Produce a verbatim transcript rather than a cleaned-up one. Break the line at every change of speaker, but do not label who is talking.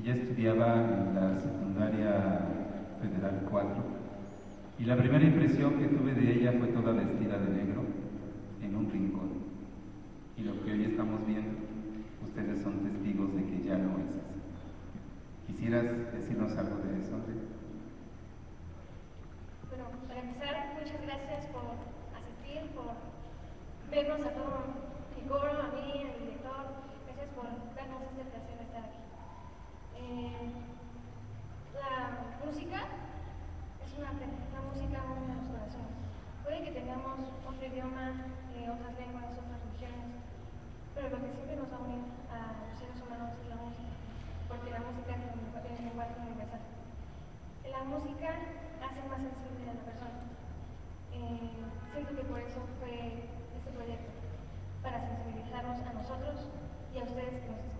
Ella estudiaba en la secundaria Federal cuatro y la primera impresión que tuve de ella fue toda vestida de negro en un rincón. Y lo que hoy estamos viendo, ustedes son testigos de que ya no es así. ¿Quisieras decirnos algo de eso, Andrea?
Bueno, para empezar, muchas gracias por asistir, por vernos a todo el coro, a mí, al director. Gracias por darnos esta ocasión de estar aquí. Eh, la música es una, una música muy de los corazones. Puede que tengamos otro idioma, eh, otras lenguas, otras religiones, pero lo que siempre nos va a unir a los seres humanos es la música, porque la música es el lenguaje universal. La música hace más sensible a la persona. Eh, siento que por eso fue este proyecto, para sensibilizarnos a nosotros y a ustedes que nos escuchan.